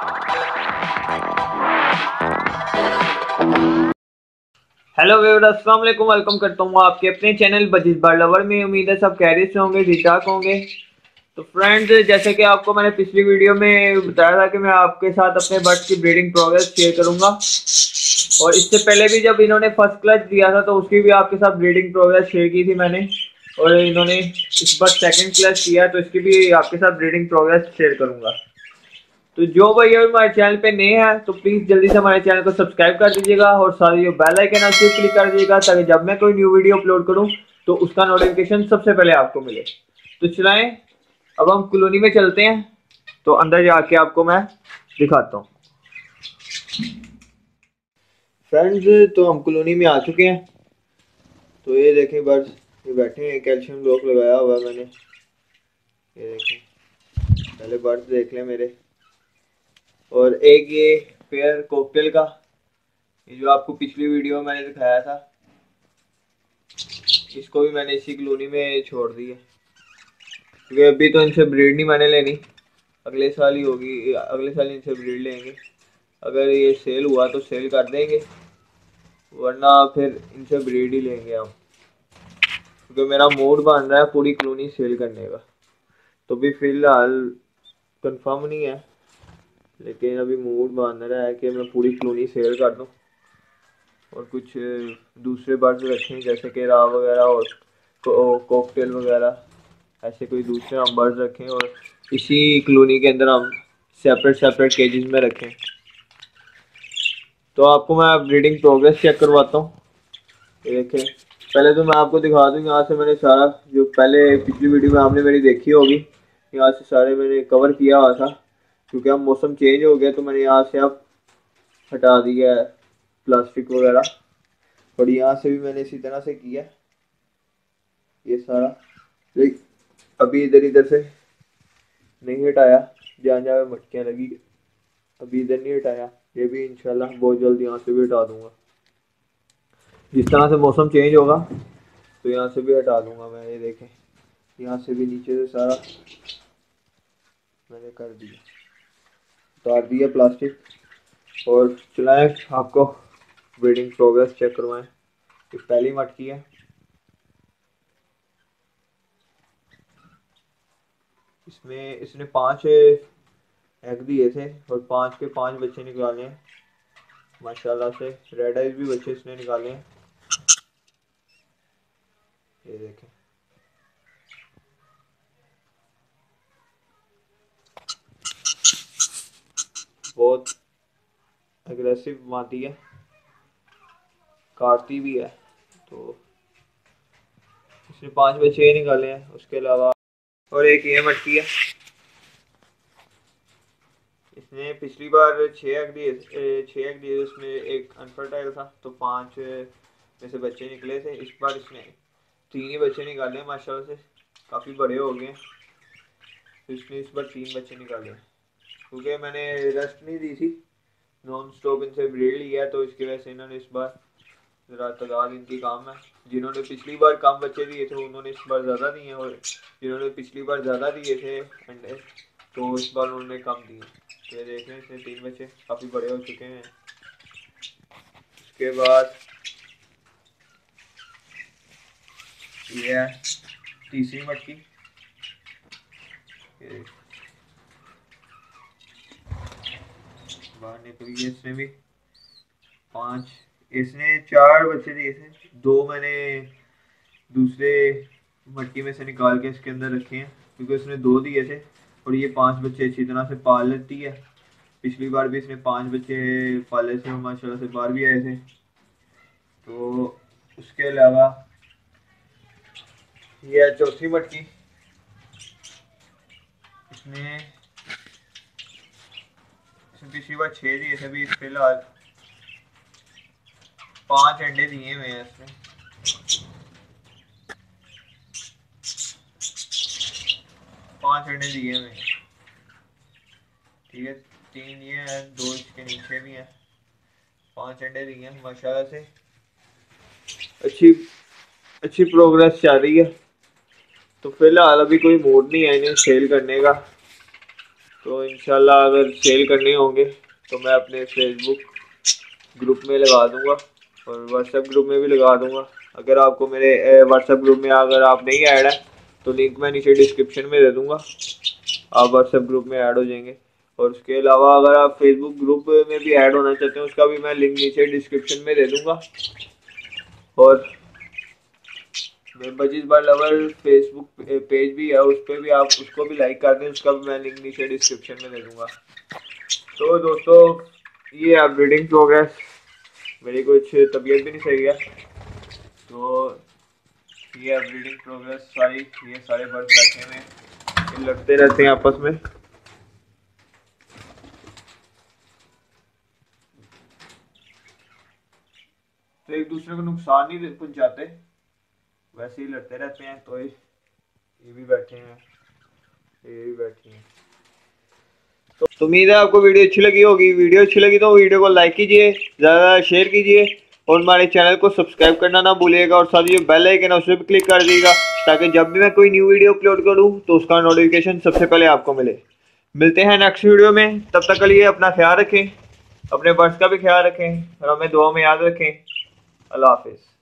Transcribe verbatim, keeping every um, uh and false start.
Hello viewers, अस्सलाम वालेकुम। Welcome करता हूँ आपके अपने चैनल बजीज बर्ड लवर में। उम्मीद है सब खैरियत से होंगे, ठीक ठाक होंगे। तो फ्रेंड्स, जैसे कि आपको मैंने पिछली वीडियो में बताया था कि मैं आपके साथ अपने बर्ड्स की ब्रीडिंग प्रोग्रेस शेयर करूंगा, और इससे पहले भी जब इन्होंने फर्स्ट क्लच दिया था तो उसकी भी आपके साथ ब्रीडिंग प्रोग्रेस शेयर की थी मैंने, और इन्होंने इस बार सेकंड क्लच किया तो इसकी भी आपके साथ ब्रीडिंग प्रोग्रेस शेयर करूंगा। तो जो भाई अभी हमारे चैनल पे नए हैं तो प्लीज जल्दी से हमारे चैनल को सब्सक्राइब कर दीजिएगा और साथ ही बेल आइकन है उसे क्लिक कर दीजिएगा, ताकि जब मैं कोई न्यू वीडियो अपलोड करूं तो उसका नोटिफिकेशन सबसे पहले आपको मिले। तो चलाएं, अब हम कॉलोनी में चलते हैं, तो अंदर जाके आपको मैं दिखाता हूँ। फ्रेंड्स, तो हम कॉलोनी में आ चुके हैं। तो ये देखें बर्ड्स, ये बैठे हैं, कैल्शियम ब्लॉक लगाया हुआ है मैंने। ये देखें, पहले बर्ड्स देख लें मेरे। और एक ये पेयर कॉकटेल का, ये जो आपको पिछली वीडियो में मैंने दिखाया था, इसको भी मैंने इसी कॉलोनी में छोड़ दी है, क्योंकि अभी तो इनसे ब्रीड नहीं मैंने लेनी, अगले साल ही होगी, अगले साल इनसे ब्रीड लेंगे। अगर ये सेल हुआ तो सेल कर देंगे, वरना फिर इनसे ब्रीड ही लेंगे हम, क्योंकि मेरा मूड बन रहा है पूरी कॉलोनी सेल करने का। तो भी फिलहाल कंफर्म नहीं है, लेकिन अभी मूड बन रहा है कि मैं पूरी कॉलोनी सेल कर दूं और कुछ दूसरे बर्ड्स रखें, जैसे कि राव वगैरह और कॉकटेल वगैरह, ऐसे कोई दूसरे हम बर्ड्स रखें और इसी कॉलोनी के अंदर हम सेपरेट सेपरेट केजेस में रखें। तो आपको मैं ब्रीडिंग प्रोग्रेस चेक करवाता हूँ। ये देखें, पहले तो मैं आपको दिखा दूँ, यहाँ से मैंने सारा जो पहले पिछली वीडियो में आपने मेरी देखी होगी, यहाँ से सारे मैंने कवर किया हुआ था, क्योंकि अब मौसम चेंज हो गया तो मैंने यहाँ से अब हटा दिया है प्लास्टिक वगैरह, और यहाँ से भी मैंने इसी तरह से किया ये सारा। अभी इधर इधर से नहीं हटाया, जहाँ जहाँ मटकियाँ लगी अभी इधर नहीं हटाया, ये भी इंशाल्लाह बहुत जल्द यहाँ से भी हटा दूंगा। जिस तरह से मौसम चेंज होगा तो यहाँ से भी हटा दूंगा मैं। ये देखें, यहाँ से भी नीचे से सारा मैंने कर दिया, उतार दिया प्लास्टिक। और चलाएं, आपको ब्रीडिंग प्रोग्रेस चेक करवाएं। ये पहली मटकी है, इसमें इसने पांच एग दिए थे और पांच के पांच बच्चे निकाले हैं माशाल्लाह से। रेड आइज भी बच्चे इसने निकाले हैं, ये देखें। बहुत एग्रेसिव मादी है, काटती भी है। तो इसने पांच बच्चे निकाले हैं, उसके अलावा और एक ये मटकी है, इसने पिछली बार छः एग दिए छः एग दिए उसमें एक अनफर्टाइल था, तो पांच में से बच्चे निकले थे। इस बार इसने तीन ही बच्चे निकाले हैं माशाल्लाह से, काफ़ी बड़े हो गए हैं। तो इसने इस बार तीन बच्चे निकाले हैं, क्योंकि मैंने रेस्ट नहीं दी थी, नॉन स्टॉप इनसे ब्रीड लिया, तो इसकी वजह से इन्होंने इस बार ज़रा तादाद इनकी कम है। जिन्होंने पिछली बार कम बच्चे दिए थे उन्होंने इस बार ज़्यादा दिए, और जिन्होंने पिछली बार ज़्यादा दिए थे अंडे तो इस बार उन्होंने कम दिए। तो ये देख रहे हैं, इसमें तीन बच्चे काफ़ी बड़े हो चुके हैं। उसके बाद ये है तीसरी मटकी, बाहर निकली है, इसमें भी पांच, इसने चार बच्चे दिए थे, दो मैंने दूसरे मटकी में से निकाल के इसके अंदर रखे हैं, क्योंकि उसने दो दिए थे और ये पांच बच्चे अच्छी तरह से पाल लेती है। पिछली बार भी इसने पांच बच्चे पाले थे, माशाल्लाह से बाहर भी आए थे। तो उसके अलावा ये है चौथी मटकी, इसने इसने पिछली बार छः दिए थे, अभी फिलहाल पांच अंडे दिए हुए हैं इसने। पांच अंडे दिए हुए हैं, ठीक है, तीन ये हैं, दो इसके नीचे भी हैं, पांच अंडे दिए हैं माशाल्लाह से। अच्छी अच्छी प्रोग्रेस चल रही है। तो फिलहाल अभी कोई मूड नहीं है इन्हें सेल करने का, तो इंशाल्लाह अगर सेल करने होंगे तो मैं अपने फेसबुक ग्रुप में लगा दूंगा और व्हाट्सएप ग्रुप में भी लगा दूंगा। अगर आपको मेरे व्हाट्सएप ग्रुप में अगर आप नहीं ऐड है तो लिंक मैं नीचे डिस्क्रिप्शन में दे दूंगा, आप व्हाट्सएप ग्रुप में ऐड हो जाएंगे। और उसके अलावा अगर आप फेसबुक ग्रुप में भी ऐड होना चाहते हैं उसका भी मैं लिंक नीचे डिस्क्रिप्शन में दे दूंगा। और बजीज बार लवर फेसबुक पेज भी है, उस पर भी आप उसको भी लाइक कर दें, उसका भी मैं लिंक नीचे डिस्क्रिप्शन में दे दूंगा। तो दोस्तों ये अब रीडिंग प्रोग्रेस, मेरी कुछ तबीयत भी नहीं सही है तो ये अब रीडिंग प्रोग्रेस सारी ये सारे बर्ड बैठे हुए हैं, ये लड़ते रहते हैं आपस में। तो एक दूसरे को नुकसान नहीं पहुंचाते, वैसे ही लड़ते रहते हैं। तो ये भी बैठे हैं, ये भी बैठी हैं। तो उम्मीद है आपको वीडियो अच्छी लगी होगी। वीडियो अच्छी लगी तो वीडियो को लाइक कीजिए, ज़्यादा शेयर कीजिए और हमारे चैनल को सब्सक्राइब करना ना भूलिएगा और साथ ही जो बेल आइकन है उस पर भी क्लिक कर दीजिएगा ताकि जब भी मैं कोई न्यू वीडियो अपलोड करूं तो उसका नोटिफिकेशन सबसे पहले आपको मिले। मिलते हैं नेक्स्ट वीडियो में, तब तक के लिए अपना ख्याल रखें, अपने बर्ड्स का भी ख्याल रखें और हमें दुआ में याद रखें। अल्लाह हाफिज़।